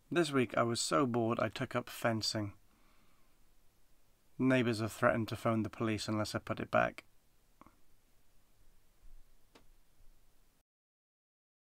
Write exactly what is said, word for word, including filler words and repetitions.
This week I was so bored I took up fencing. Neighbours have threatened to phone the police unless I put it back.